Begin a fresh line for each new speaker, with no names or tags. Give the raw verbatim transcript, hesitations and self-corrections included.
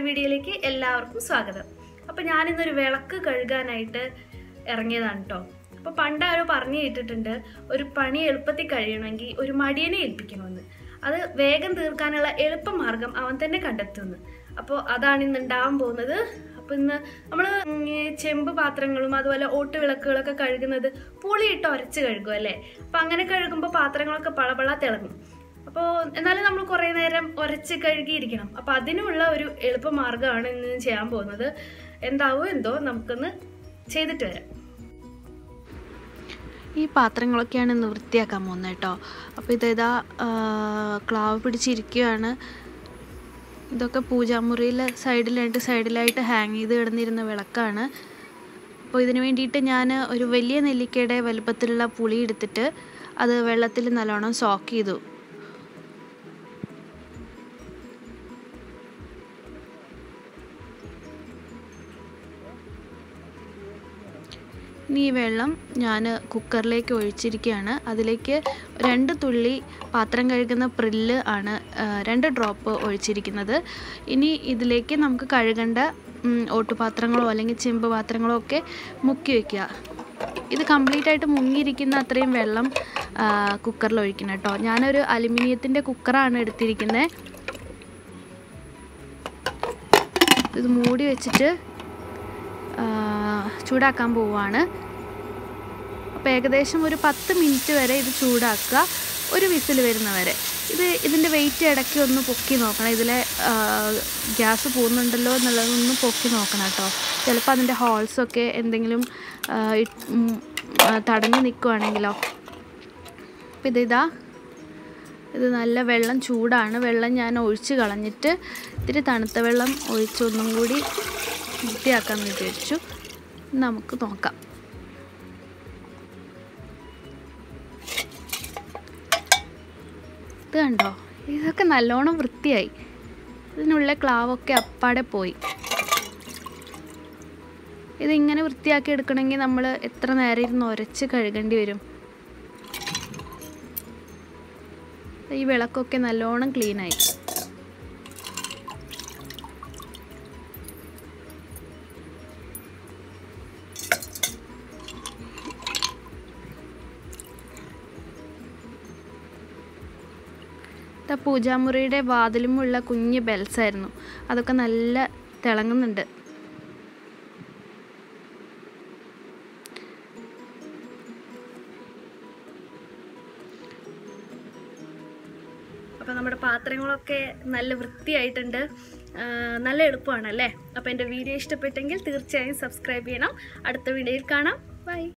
വീഡിയോയിലേക്ക് എല്ലാവർക്കും സ്വാഗതം. അപ്പോൾ ഞാൻ ഇന്നൊരു വിളക്ക് കഴുകാനായിട്ട് ഇറങ്ങിയതാണ് ട്ടോ. അപ്പോൾ പണ്ട് ആരോ പറഞ്ഞു കേട്ടിട്ടുണ്ട് ഒരു പണി എളുപ്പത്തിൽ കഴിയണമെങ്കിൽ ഒരു മടിയനെ ഏൽപ്പിക്കണമെന്ന്. അത് വേഗം തീർക്കാനുള്ള എളുപ്പമാർഗം അവൻ തന്നെ കണ്ടെത്തുന്നു. അപ്പോൾ അതാണ് ഇന്ന് ഉണ്ടാവാൻ പോകുന്നത്. അപ്പോൾ ഇന്ന് നമ്മൾ ചെമ്പ് പാത്രങ്ങളും അതുപോലെ ഓട്ട് വിളക്കുകളൊക്കെ കഴുകുന്നത് പുളിയിട്ട് ഉരച്ച് കഴുകും അല്ലേ. അപ്പോൾ അങ്ങനെ കഴുകുമ്പോൾ പാത്രങ്ങളൊക്കെ പളപള തിളങ്ങും. അപ്പോൾ എന്നാലും നമ്മൾ കുറേ നേരം ഉരച്ച് കഴുകിയിരിക്കണം. അപ്പോൾ അതിനുള്ള ഒരു എളുപ്പമാർഗ്ഗമാണ് ഇന്ന് ചെയ്യാൻ പോകുന്നത്. എന്താവോ എന്തോ നമുക്കൊന്ന് ചെയ്തിട്ട് വരാം.
ഈ പാത്രങ്ങളൊക്കെയാണ് ഇന്ന് വൃത്തിയാക്കാൻ പോകുന്നത് കേട്ടോ. അപ്പോൾ ഇതേതാ ക്ലാവ് പിടിച്ചിരിക്കുകയാണ്. ഇതൊക്കെ പൂജാമുറിയിൽ സൈഡിലായിട്ട് സൈഡിലായിട്ട് ഹാങ് ചെയ്ത് കിടന്നിരുന്ന വിളക്കാണ്. അപ്പോൾ ഇതിന് വേണ്ടിയിട്ട് ഞാൻ ഒരു വലിയ നെല്ലിക്കയുടെ വലുപ്പത്തിലുള്ള പുളി എടുത്തിട്ട് അത് വെള്ളത്തിൽ നല്ലോണം സോക്ക് ചെയ്തു. ഇനി ഈ വെള്ളം ഞാൻ കുക്കറിലേക്ക് ഒഴിച്ചിരിക്കുകയാണ്. അതിലേക്ക് രണ്ട് തുള്ളി പാത്രം കഴുകുന്ന പ്രില്ല് ആണ് രണ്ട് ഡ്രോപ്പ് ഒഴിച്ചിരിക്കുന്നത്. ഇനി ഇതിലേക്ക് നമുക്ക് കഴുകേണ്ട ഓട്ടുപാത്രങ്ങളോ അല്ലെങ്കിൽ ചെമ്പ് പാത്രങ്ങളോ ഒക്കെ മുക്കി വയ്ക്കുക. ഇത് കംപ്ലീറ്റ് ആയിട്ട് മുങ്ങിയിരിക്കുന്ന അത്രയും വെള്ളം കുക്കറിൽ ഒഴിക്കണം കേട്ടോ. ഞാനൊരു അലുമിനിയത്തിൻ്റെ കുക്കറാണ് എടുത്തിരിക്കുന്നത്. ഇത് മൂടി വെച്ചിട്ട് ചൂടാക്കാൻ പോവുകയാണ്. അപ്പോൾ ഏകദേശം ഒരു പത്ത് മിനിറ്റ് വരെ ഇത് ചൂടാക്കുക, ഒരു വിസിൽ വരുന്ന വരെ. ഇത് ഇതിൻ്റെ വെയിറ്റ് ഇടയ്ക്ക് ഒന്ന് പൊക്കി നോക്കണം. ഇതിലെ ഗ്യാസ് പോകുന്നുണ്ടല്ലോ എന്നുള്ളതൊന്ന് പൊക്കി നോക്കണം കേട്ടോ. ചിലപ്പോൾ അതിൻ്റെ ഹോൾസൊക്കെ എന്തെങ്കിലും തടഞ്ഞു നിൽക്കുകയാണെങ്കിലോ. അപ്പോൾ ഇതിതാ ഇത് നല്ല വെള്ളം ചൂടാണ്. വെള്ളം ഞാൻ ഒഴിച്ച് കളഞ്ഞിട്ട് ഇത്തിരി തണുത്ത വെള്ളം ഒഴിച്ചൊന്നും കൂടി വൃത്തിയാക്കാമെന്ന് വിചാരിച്ചു. നമുക്ക് നോക്കാം. ഇത് കണ്ടോ, ഇതൊക്കെ നല്ലോണം വൃത്തിയായി. ഇതിനുള്ള ക്ലാവൊക്കെ അപ്പാടെ പോയി. ഇതിങ്ങനെ വൃത്തിയാക്കി എടുക്കണമെങ്കിൽ നമ്മൾ എത്ര നേരം ഇരുന്ന് ഉരച്ച് കഴുകേണ്ടി വരും. ഈ വിളക്കൊക്കെ നല്ലോണം ക്ലീനായി. പൂജാമുറിയുടെ വാതിലുമുള്ള കുഞ്ഞ് ബെൽസ് ആയിരുന്നു. അതൊക്കെ നല്ല തിളങ്ങുന്നുണ്ട്.
അപ്പോൾ നമ്മുടെ പാത്രങ്ങളൊക്കെ നല്ല വൃത്തിയായിട്ടുണ്ട്. നല്ല എളുപ്പമാണ് അല്ലേ. അപ്പോൾ എൻ്റെ വീഡിയോ ഇഷ്ടപ്പെട്ടെങ്കിൽ തീർച്ചയായും സബ്സ്ക്രൈബ് ചെയ്യണം. അടുത്ത വീഡിയോയിൽ കാണാം. ബൈ.